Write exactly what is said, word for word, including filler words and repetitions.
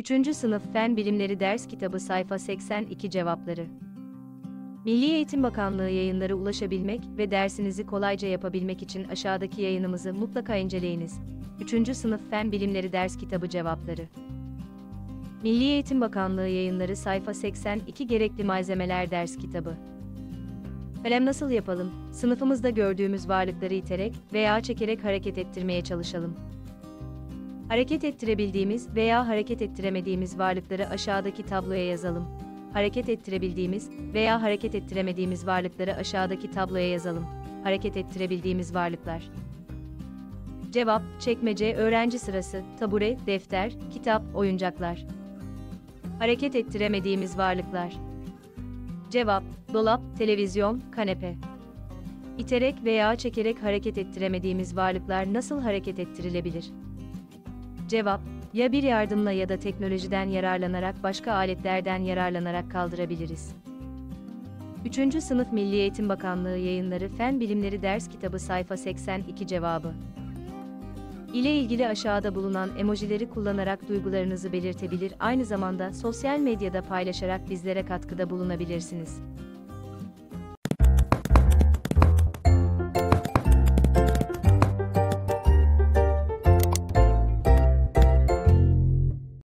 üçüncü Sınıf Fen Bilimleri Ders Kitabı Sayfa seksen iki Cevapları. Milli Eğitim Bakanlığı yayınları ulaşabilmek ve dersinizi kolayca yapabilmek için aşağıdaki yayınımızı mutlaka inceleyiniz. üçüncü Sınıf Fen Bilimleri Ders Kitabı Cevapları. Milli Eğitim Bakanlığı yayınları sayfa seksen iki Gerekli Malzemeler Ders Kitabı. Kalem nasıl yapalım? Sınıfımızda gördüğümüz varlıkları iterek veya çekerek hareket ettirmeye çalışalım. Hareket ettirebildiğimiz veya hareket ettiremediğimiz varlıkları aşağıdaki tabloya yazalım. Hareket ettirebildiğimiz veya hareket ettiremediğimiz varlıkları aşağıdaki tabloya yazalım. Hareket ettirebildiğimiz varlıklar. Cevap: çekmece, öğrenci sırası, tabure, defter, kitap, oyuncaklar. Hareket ettiremediğimiz varlıklar. Cevap: dolap, televizyon, kanepe. İterek veya çekerek hareket ettiremediğimiz varlıklar nasıl hareket ettirilebilir? Cevap: ya bir yardımla ya da teknolojiden yararlanarak, başka aletlerden yararlanarak kaldırabiliriz. üçüncü Sınıf Milli Eğitim Bakanlığı yayınları Fen Bilimleri Ders Kitabı sayfa seksen iki Cevabı ile ilgili aşağıda bulunan emojileri kullanarak duygularınızı belirtebilir, aynı zamanda sosyal medyada paylaşarak bizlere katkıda bulunabilirsiniz.